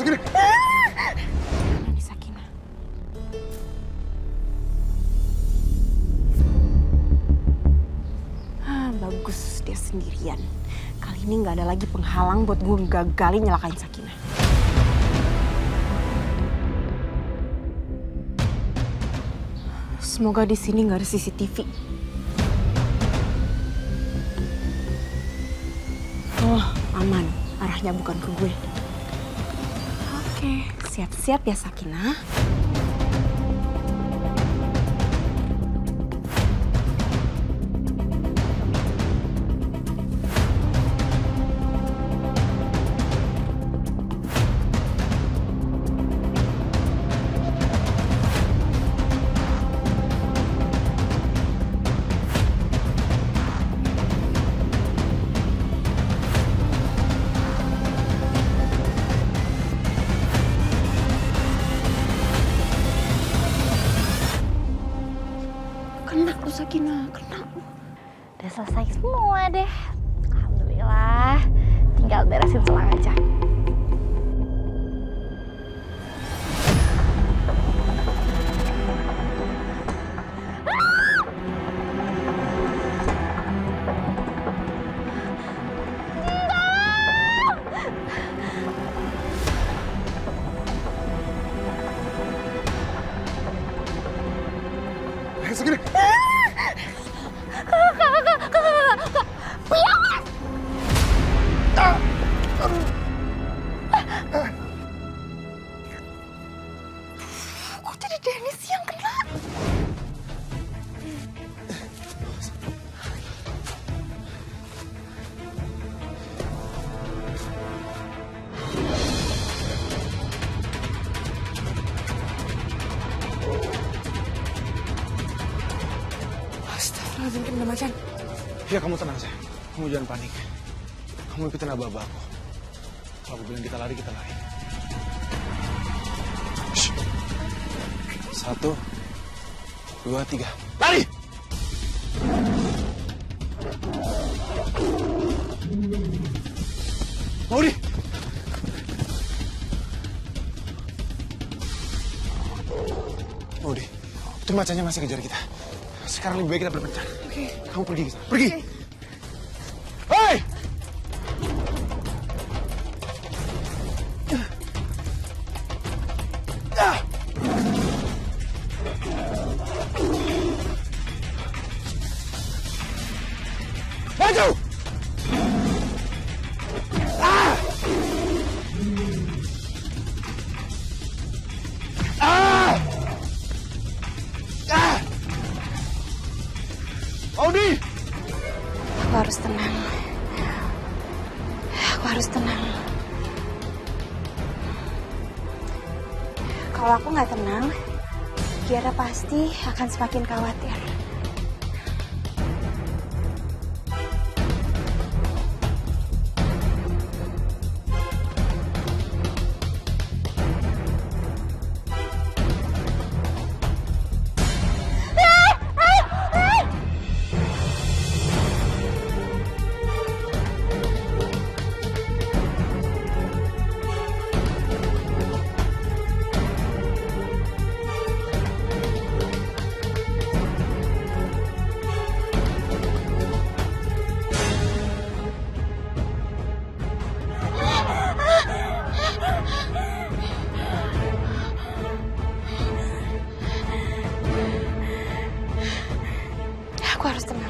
Sakinah. Mana nih Sakinah? Bagus dia sendirian. Kali ini nggak ada lagi penghalang buat gue gagalin nyelakain Sakinah. Semoga di sini nggak ada CCTV. Oh, aman. Arahnya bukan ke gue. Oke, siap-siap ya Sakinah. Kena lu Sakinah, kena lu. Udah selesai semua deh. Alhamdulillah. Tinggal beresin selang aja. Sakinah. Kok jadi Dennis yang kena? Astagfirullahaladzim, Kim, udah macan. Ya kamu tenang sayang. Kamu jangan panik. Kamu ikutin aba-aba aku. Kalau aku bilang kita lari, kita lari. Shh. 1, 2, 3. Lari! Maudi! Maudi, itu macannya masih kejar kita. Sekarang lebih baik kita berpencar. Oke. Kamu pergi ke sana. Pergi! Hei! Maju! Ah! Ah! Ah! Maudi! Aku harus tenang. Aku harus tenang. Kalau aku nggak tenang, Kiara pasti akan semakin khawatir. Aku harus tenang.